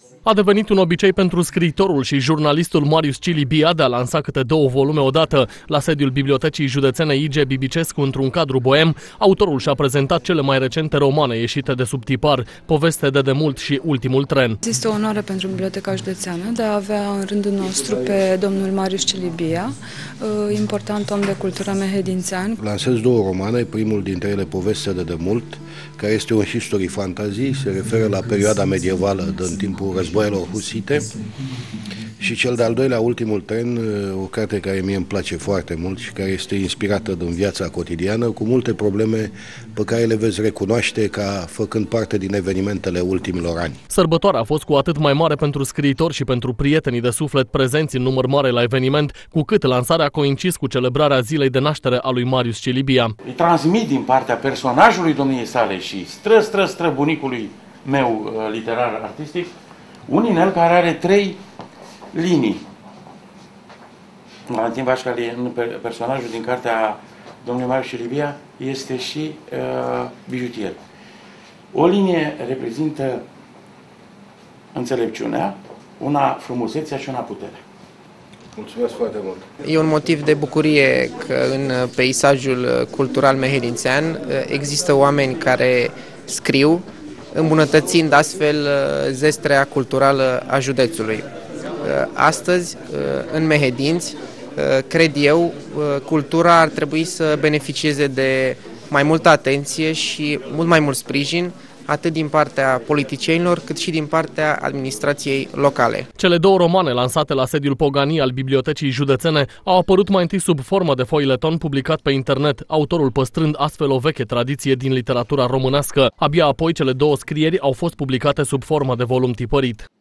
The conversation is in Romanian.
A devenit un obicei pentru scriitorul și jurnalistul Marius Cilibia de a lansa câte 2 volume odată. La sediul Bibliotecii Județene I.G. Bibicescu, într-un cadru boem, autorul și-a prezentat cele mai recente romane ieșite de sub tipar, Poveste de demult și Ultimul tren. Este o onoare pentru Biblioteca Județeană de a avea în rândul nostru pe domnul Marius Cilibia, important om de cultură mehedințean. Lansez 2 romane, primul dintre ele Poveste de demult, care este un history fantasy, se referă la perioada medievală din timpul războaielor husite, și cel de-al doilea, Ultimul tren, o carte care mie îmi place foarte mult și care este inspirată din viața cotidiană, cu multe probleme pe care le veți recunoaște ca făcând parte din evenimentele ultimilor ani. Sărbătoarea a fost cu atât mai mare pentru scriitori și pentru prietenii de suflet prezenți în număr mare la eveniment, cu cât lansarea a coincis cu celebrarea zilei de naștere a lui Marius Cilibia. Îi transmit din partea personajului domniei sale și străbunicului meu literar-artistic un inel care are 3 linii. Valentin Vașca, personajul din cartea domnului Marius Cilibia, este și bijutier. O linie reprezintă înțelepciunea, una frumusețea și una puterea. Mulțumesc foarte mult! E un motiv de bucurie că în peisajul cultural mehedințean există oameni care scriu, îmbunătățind astfel zestrea culturală a județului. Astăzi, în Mehedinți, cred eu, cultura ar trebui să beneficieze de mai multă atenție și mult mai mult sprijin, atât din partea politicienilor, cât și din partea administrației locale. Cele 2 romane lansate la sediul Poganii al Bibliotecii Județene au apărut mai întâi sub formă de foileton publicat pe internet, autorul păstrând astfel o veche tradiție din literatura românească. Abia apoi cele 2 scrieri au fost publicate sub formă de volum tipărit.